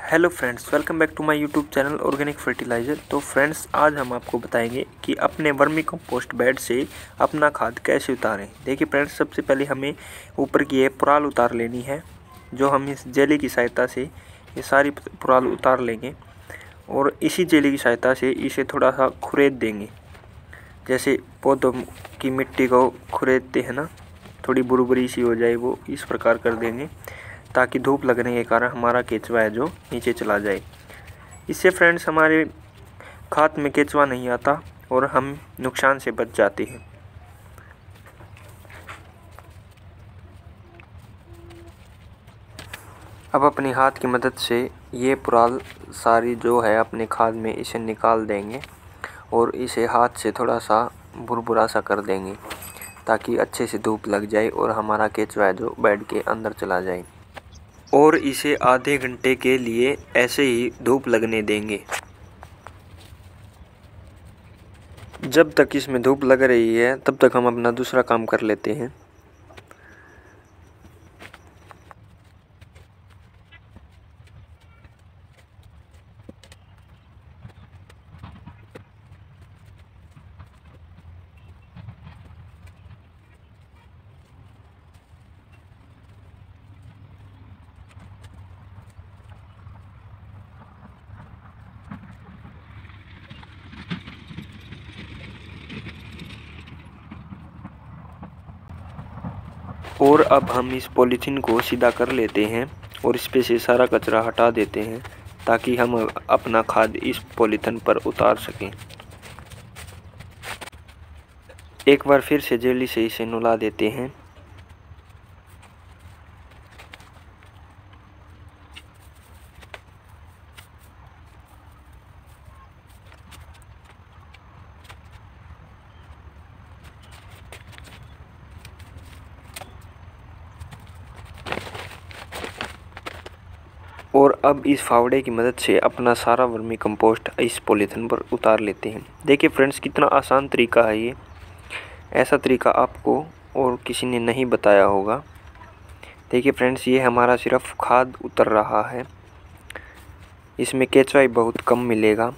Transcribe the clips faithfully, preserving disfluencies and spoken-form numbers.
Hello friends, welcome back to my YouTube channel organic fertiliser. तो friends, आज हम आपको बताएंगे कि अपने वर्मी कंपोस्ट बेड से अपना खाद कैसे उतारें। देखिए फ्रेंड्स, सबसे पहले हमें ऊपर की ये पुराल उतार लेनी है, जो हम इस जेली की सहायता से ये सारी पुराल उतार लेंगे और इसी जेली की सहायता से इसे थोड़ा सा खुरेद देंगे। जैसे पौधों की मिट्टी को खुरेदते हैं ना, थोड़ी बुरबुरी सी हो जाए, वो इस प्रकार कर देंगे ताकि धूप लगने के कारण हमारा केचुआ है जो नीचे चला जाए। इससे फ्रेंड्स हमारे खाद में केचुआ नहीं आता और हम नुकसान से बच जाते हैं। अब अपनी हाथ की मदद से ये पुराल सारी जो है अपने खाद में इसे निकाल देंगे और इसे हाथ से थोड़ा सा बुरबुरा सा कर देंगे ताकि अच्छे से धूप लग जाए और हमारा केचुआ है जो बेड के अंदर चला जाए। और इसे आधे घंटे के लिए ऐसे ही धूप लगने देंगे। जब तक इसमें धूप लग रही है तब तक हम अपना दूसरा काम कर लेते हैं। और अब हम इस पॉलीथीन को सीधा कर लेते हैं और इस पे से सारा कचरा हटा देते हैं ताकि हम अपना खाद इस पॉलीथीन पर उतार सकें। एक बार फिर से जेली से इसे नुला देते हैं। और अब इस फावड़े की मदद से अपना सारा वर्मी कंपोस्ट इस पॉलीथीन पर उतार लेते हैं। देखिए फ्रेंड्स, कितना आसान तरीका है ये। ऐसा तरीका आपको और किसी ने नहीं बताया होगा। देखिए फ्रेंड्स, ये हमारा सिर्फ खाद उतर रहा है, इसमें केचुआ बहुत कम मिलेगा।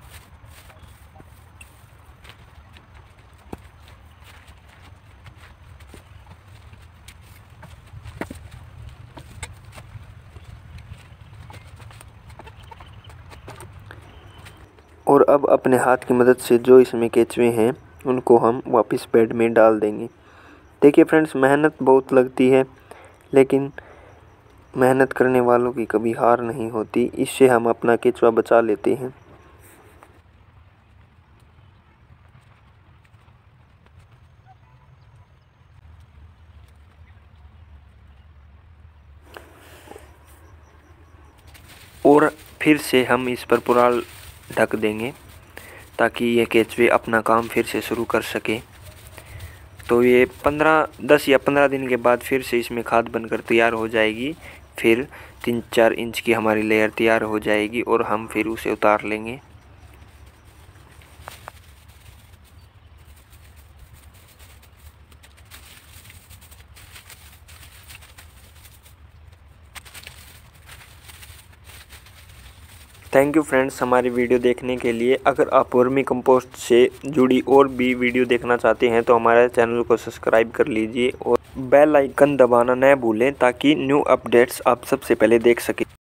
और अब अपने हाथ की मदद से जो इसमें केचुए हैं उनको हम वापस बेड में डाल देंगे। देखिए फ्रेंड्स, मेहनत बहुत लगती है लेकिन मेहनत करने वालों की कभी हार नहीं होती। इससे हम अपना केचुआ बचा लेते हैं। और फिर से हम इस पर पुराल ढक देंगे ताकि ये केचुए अपना काम फिर से शुरू कर सके। तो ये पंद्रह दस या पंद्रह दिन के बाद फिर से इसमें खाद बनकर तैयार हो जाएगी। फिर तीन चार इंच की हमारी लेयर तैयार हो जाएगी और हम फिर उसे उतार लेंगे। थैंक यू फ्रेंड्स हमारी वीडियो देखने के लिए। अगर आप वर्मी कंपोस्ट से जुड़ी और भी वीडियो देखना चाहते हैं तो हमारे चैनल को सब्सक्राइब कर लीजिए और बेल आइकन दबाना न भूलें ताकि न्यू अपडेट्स आप सबसे पहले देख सकें।